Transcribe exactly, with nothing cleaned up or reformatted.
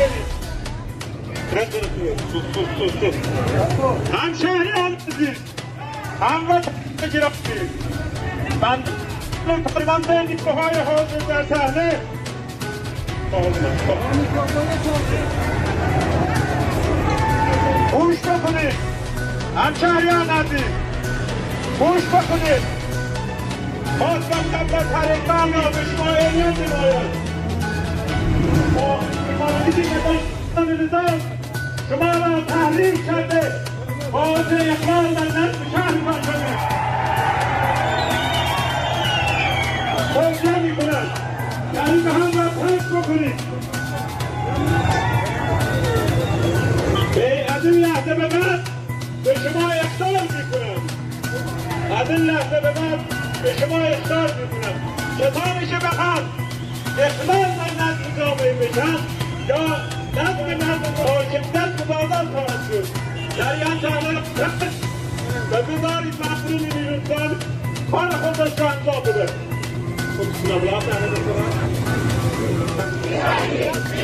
هم شهریان عزیز هم وطن گرفتی من فرمانده نیروهای حاضر در صحنه گوش بکنید هم شهریان عزیز گوش بکنید خواستم قبل از هر اقدام را به شما اعلام نماید با حکومتی که نظام شما را تحریک کرده باعث اقبال در نصف شهرتان شده توصیه میکنم تعریف هم را ترک بکنید از این لحظه به بعد به شما اخطار میکنم از این لحظه به بعد به شما اخطار میکنم چطور میشه بخواد اقبال در نصف جامعه بشن یا دست به نظر حاکم دست به بازار خواهد شد در این جامعه و بذارید مفرومی نیروزان کار خودش را انجام بده خب سلام الله